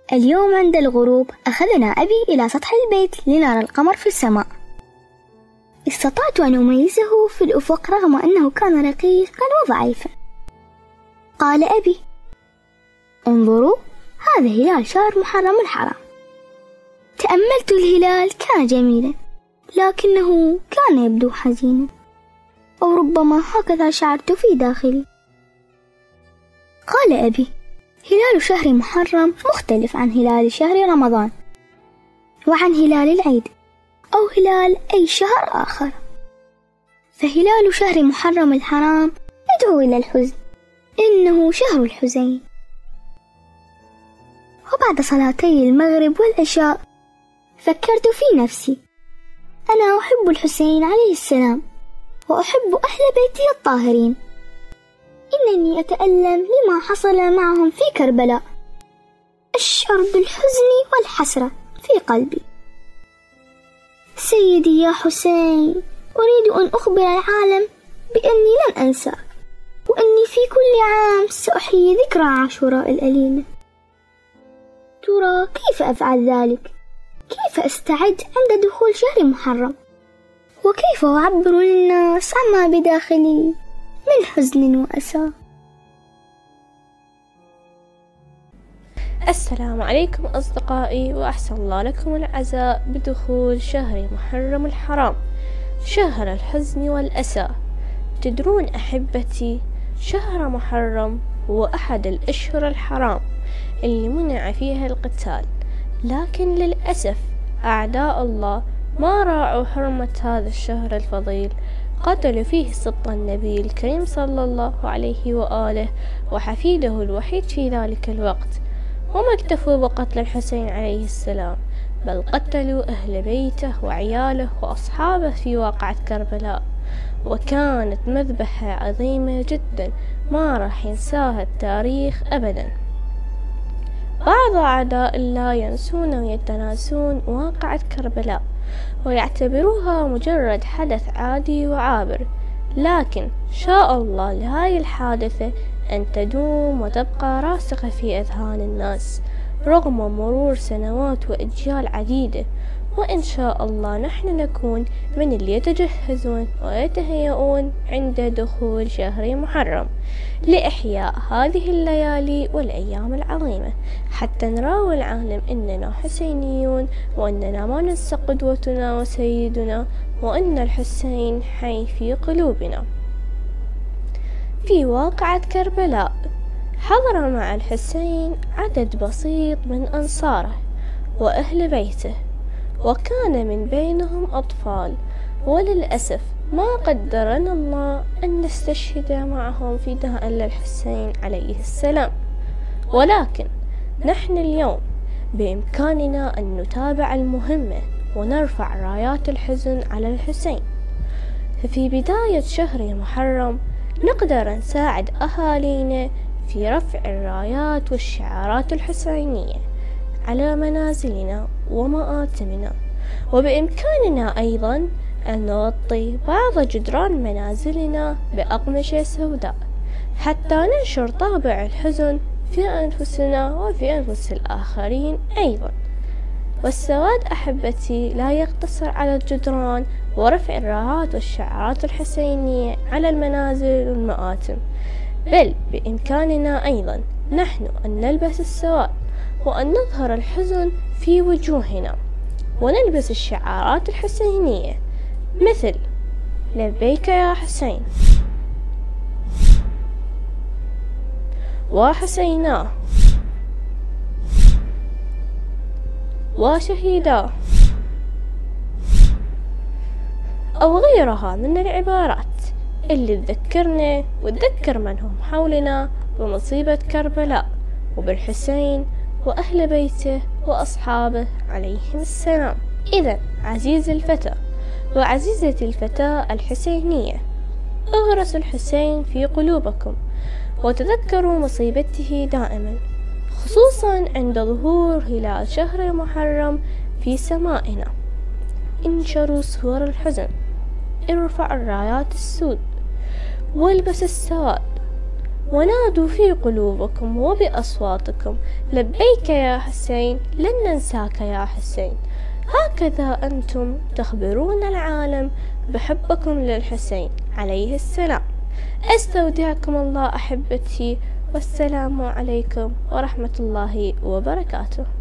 اليوم عند الغروب أخذنا أبي إلى سطح البيت لنرى القمر في السماء. استطعت أن أميزه في الأفق رغم أنه كان رقيقا وضعيفا. قال أبي: انظروا، هذا هلال شهر محرم الحرام. تأملت الهلال، كان جميلا لكنه كان يبدو حزينا، أو ربما هكذا شعرت في داخلي. قال أبي: هلال شهر محرم مختلف عن هلال شهر رمضان، وعن هلال العيد أو هلال أي شهر آخر، فهلال شهر محرم الحرام يدعو إلى الحزن، إنه شهر الحزين. وبعد صلاتي المغرب والعشاء فكرت في نفسي: أنا أحب الحسين عليه السلام، وأحب أهل بيته الطاهرين. إنني أتألم لما حصل معهم في كربلاء، أشعر بالحزن والحسرة في قلبي. سيدي يا حسين، أريد أن أخبر العالم بأني لن أنسى، وأني في كل عام سأحيي ذكرى عاشوراء الأليمة. ترى كيف أفعل ذلك؟ كيف أستعد عند دخول شهر محرم؟ وكيف أعبر للناس عما بداخلي من حزن وأسى؟ السلام عليكم أصدقائي، وأحسن الله لكم العزاء بدخول شهر محرم الحرام، شهر الحزن والأسى. تدرون أحبتي، شهر محرم هو أحد الأشهر الحرام اللي منع فيها القتال، لكن للأسف أعداء الله ما راعوا حرمة هذا الشهر الفضيل، قتلوا فيه سبط النبي الكريم صلى الله عليه وآله وحفيده الوحيد في ذلك الوقت. وما اكتفوا بقتل الحسين عليه السلام، بل قتلوا أهل بيته وعياله وأصحابه في واقعة كربلاء، وكانت مذبحة عظيمة جدا ما راح ينساها التاريخ أبدا. بعض أعداء الله ينسون ويتناسون واقعة كربلاء ويعتبروها مجرد حدث عادي وعابر، لكن شاء الله لهاي الحادثة أن تدوم وتبقى راسخة في أذهان الناس رغم مرور سنوات وأجيال عديدة. وإن شاء الله نحن نكون من اللي يتجهزون ويتهيئون عند دخول شهر محرم لإحياء هذه الليالي والأيام العظيمة، حتى نراوي العالم إننا حسينيون، وأننا ما ننسى قدوتنا وسيدنا، وأن الحسين حي في قلوبنا. في واقعة كربلاء حضر مع الحسين عدد بسيط من أنصاره وأهل بيته، وكان من بينهم أطفال، وللأسف ما قدرنا الله أن نستشهد معهم فداء للحسين عليه السلام. ولكن نحن اليوم بإمكاننا أن نتابع المهمة ونرفع رايات الحزن على الحسين. ففي بداية شهر محرم نقدر نساعد أهالينا في رفع الرايات والشعارات الحسينية على منازلنا ومآتمنا، وبإمكاننا أيضا أن نغطي بعض جدران منازلنا بأقمشة سوداء حتى ننشر طابع الحزن في أنفسنا وفي أنفس الآخرين أيضا. والسواد أحبتي لا يقتصر على الجدران ورفع الرايات والشعارات الحسينية على المنازل والمآتم، بل بإمكاننا أيضا نحن أن نلبس السواد وأن نظهر الحزن في وجوهنا، ونلبس الشعارات الحسينية مثل لبيك يا حسين، وحسيناه، وشهيداه، أو غيرها من العبارات اللي تذكرنا وتذكر من هم حولنا بمصيبة كربلاء وبالحسين وأهل بيته وأصحابه عليهم السلام. إذا عزيزي الفتى وعزيزتي الفتاة الحسينية، اغرسوا الحسين في قلوبكم وتذكروا مصيبته دائما، خصوصا عند ظهور هلال شهر محرم في سمائنا. انشروا صور الحزن، ارفعوا الرايات السود، والبس السواد، ونادوا في قلوبكم وبأصواتكم لبيك يا حسين، لن ننساك يا حسين. هكذا أنتم تخبرون العالم بحبكم للحسين عليه السلام. أستودعكم الله أحبتي، والسلام عليكم ورحمة الله وبركاته.